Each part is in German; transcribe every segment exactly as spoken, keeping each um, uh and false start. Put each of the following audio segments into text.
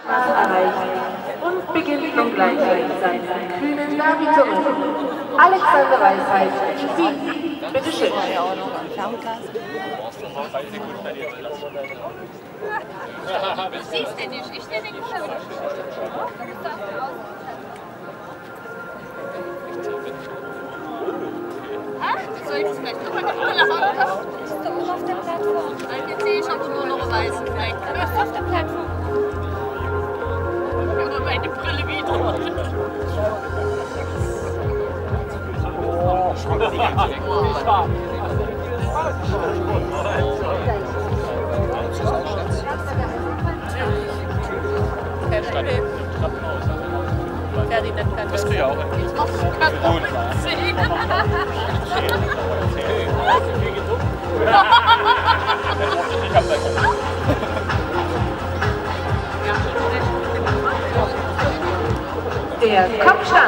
erreicht und beginnt nun gleich seinen kühnen Darbietung. Alexander Weisheit, Sie, bitteschön. Du siehst den nicht, ich den nicht. Soll ich das vielleicht noch mal die Brille haben? Bist du oben auf der Plattform? Nein, jetzt sehe ich aber nur noch weiß. Vielleicht bist du auf der Plattform. Ich habe meine Brille wieder. Ferdinand kann das. Das kriege ich auch hin. Gut. Der Kopfstand.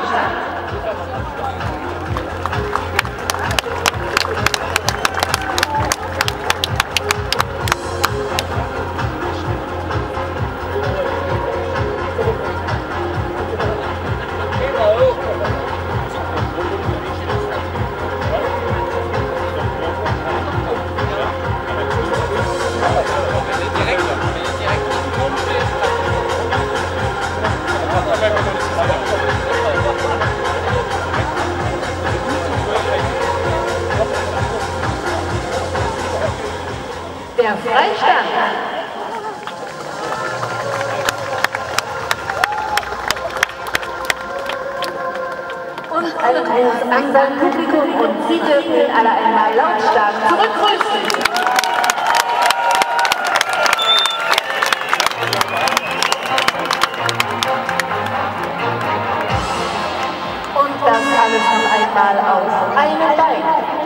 Der Freistand. Und ein Gruß an sein Publikum und Sie dürfen ihn alle einmal lautstark zurückgrüßen. Und das alles noch einmal auf einem Bein.